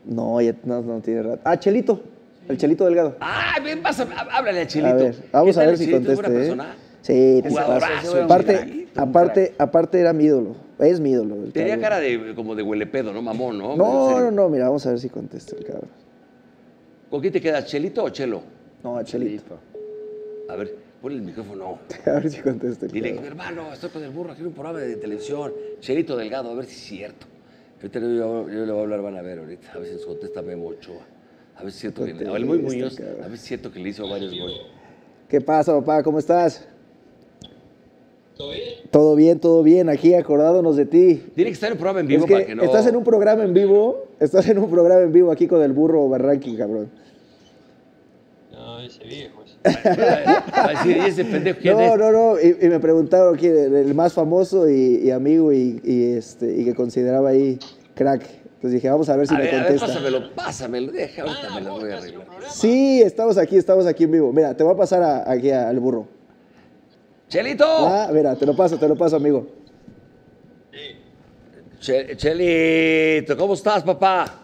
No, ya no tiene rato. Ah, Chelito. El Chelito Delgado. Ah, bien, háblale a Chelito. A ver, vamos a ver si Chelito? contesta. ¿Es buena persona? Sí, Jugadorazo, aparte era mi ídolo. Es mi ídolo. Tenía cara como de huelepedo, ¿no? Mamón, ¿no? No, mira, vamos a ver si contesta el cabrón. ¿Con quién te quedas, Chelito o Chelo? No, Chelito. A ver, ponle el micrófono. A ver si contesta el Dile, cabrón. mi hermano, estoy con el burro, aquí en un programa de televisión. Chelito Delgado, a ver si es cierto. Ahorita yo le voy a hablar, van a ver ahorita. A ver si nos contesta Memo Ochoa. A ver si es cierto que el muy Muñoz, a ver si es cierto que le hizo varios goles. ¿Qué pasa, papá? ¿Cómo estás? ¿Todo bien? Todo bien, aquí acordándonos de ti. Tiene que estar en un programa en vivo Es que para que no... estás en un programa en vivo aquí con el burro Barranqui, cabrón. No, ese viejo. Va a decir, ¿y ese pendejo quién es? No, y me preguntaron quién era el más famoso y amigo y que consideraba ahí crack. Entonces dije, vamos a ver si me contesta. Pásamelo, deja, ahorita me lo voy a arreglar. Sí, estamos aquí en vivo. Mira, te voy a pasar aquí al burro. ¡Chelito! Ah, mira, te lo paso, amigo. Chelito, ¿cómo estás, papá?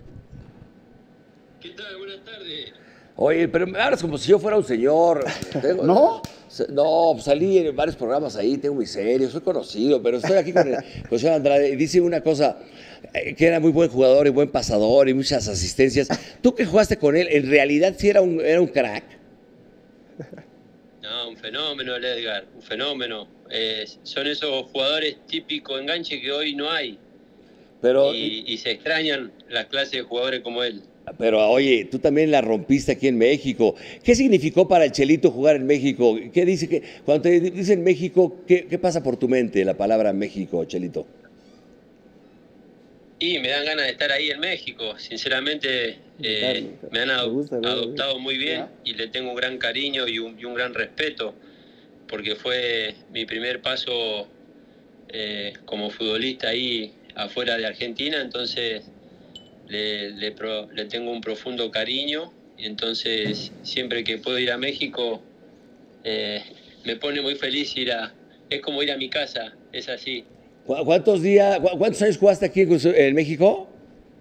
¿Qué tal? Buenas tardes. Oye, pero me hablas como si yo fuera un señor. ¿No? No, pues salí en varios programas ahí, tengo mi serie, soy conocido, pero estoy aquí con el señor Andrade y dice una cosa, que era muy buen jugador y buen pasador y muchas asistencias. Tú que jugaste con él, ¿en realidad sí era un crack? No, un fenómeno el Edgar, un fenómeno. Son esos jugadores típicos enganche que hoy no hay. Pero, y se extrañan las clases de jugadores como él. Pero oye, tú también la rompiste aquí en México. ¿Qué significó para el Chelito jugar en México? ¿Qué dice que cuando te dicen México, qué pasa por tu mente la palabra México, Chelito? Y me dan ganas de estar ahí en México. Sinceramente, me han adoptado muy bien y le tengo un gran cariño y un gran respeto, porque fue mi primer paso como futbolista ahí afuera de Argentina, entonces le tengo un profundo cariño y entonces siempre que puedo ir a México me pone muy feliz es como ir a mi casa, es así. ¿Cuántos años jugaste aquí en México?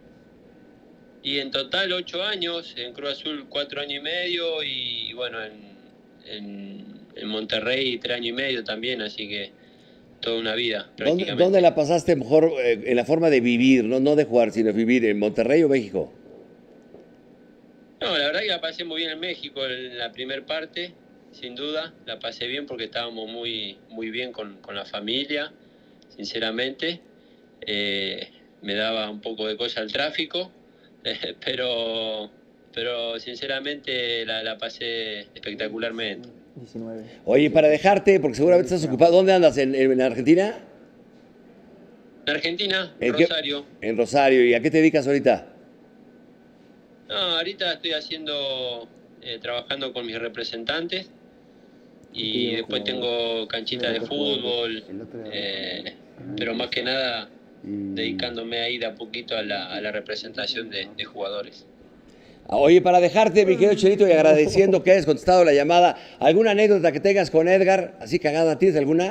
Y en total 8 años, en Cruz Azul 4 años y medio y bueno, en Monterrey 3 años y medio también, así que toda una vida prácticamente. ¿Dónde la pasaste mejor en la forma de vivir, no de jugar, sino de vivir, en Monterrey o México? No, la verdad que la pasé muy bien en México en la primera parte, sin duda, la pasé bien porque estábamos muy bien con la familia, sinceramente. Me daba un poco de cosa el tráfico, pero sinceramente la pasé espectacularmente. 19. Oye, para dejarte, porque seguramente estás ocupado, ¿dónde andas? ¿En Argentina? En Argentina, en Rosario. En Rosario. ¿Y a qué te dedicas ahorita? No, ahorita estoy trabajando con mis representantes y después tengo canchitas de fútbol, pero más que nada dedicándome ahí de a poquito a la representación de jugadores. Oye, para dejarte, mi querido Chelito, y agradeciendo que hayas contestado la llamada, ¿alguna anécdota que tengas con Edgar, así cagada, tienes alguna?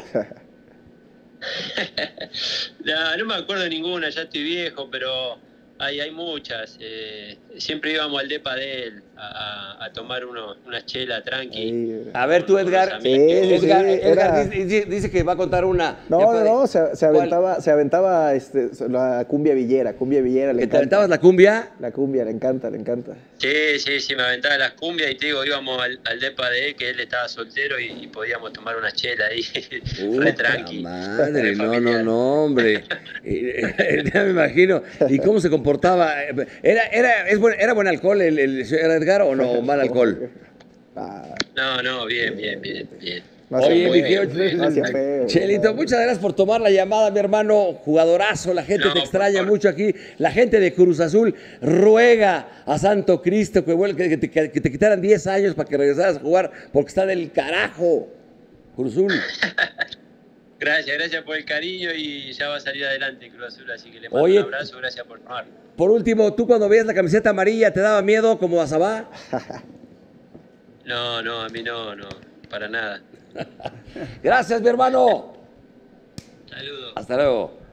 No me acuerdo de ninguna, ya estoy viejo, pero hay muchas. Siempre íbamos al depa de él a tomar una chela tranqui. A ver tú, Edgar. Edgar dice que va a contar una. No, se aventaba la cumbia villera. ¿Que te aventabas la cumbia? La cumbia, le encanta. Sí, me aventaba las cumbias y te digo, íbamos al depa de él, que él estaba soltero y podíamos tomar una chela ahí, re tranqui. Madre, no, hombre. Ya me imagino. ¿Y cómo se comportaba? ¿Era buen alcohol el señor Edgar o no? ¿Mal alcohol? No, bien. Oye, mi querido Chelito, muchas gracias por tomar la llamada, mi hermano. Jugadorazo, la gente te extraña mucho aquí. La gente de Cruz Azul ruega a Santo Cristo que te quitaran 10 años para que regresaras a jugar, porque está del carajo, Cruz Azul. Gracias por el cariño y ya va a salir adelante Cruz Azul, así que le mando un abrazo, gracias por tomar. Por último, ¿tú cuando veías la camiseta amarilla te daba miedo como a Sabá? No, a mí no, para nada. Gracias, mi hermano. Saludos. Hasta luego.